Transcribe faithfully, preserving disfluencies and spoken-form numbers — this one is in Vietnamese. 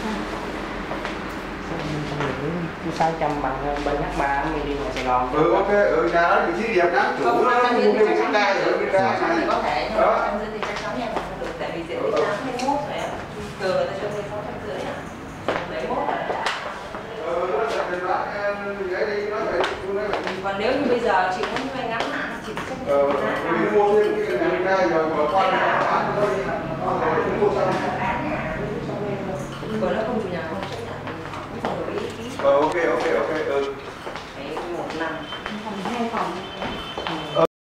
Chứ sáu trăm bằng bên H ba mình đi ngoài Sài Gòn. Ừ ok, ừ nhà đó vị trí đẹp lắm, chủ nó mua cái tay ở bên ra thì có thể nhưng mà trăm rưỡi thì chắc chắn nhà bạn không được, tại vì diện tích tám mươi mốt rồi ạ. Thường người ta cho thuê sáu trăm rưỡi ạ. bảy mươi mốt rồi. Ừ, nó sẽเป็นร้านcái đi nó phải còn nếu như bây giờ chị muốn thuê ngắn hạn chị sẽ ờ, mình mua thêm cái này ra rồi mà con bán thôi, con rồi mua xong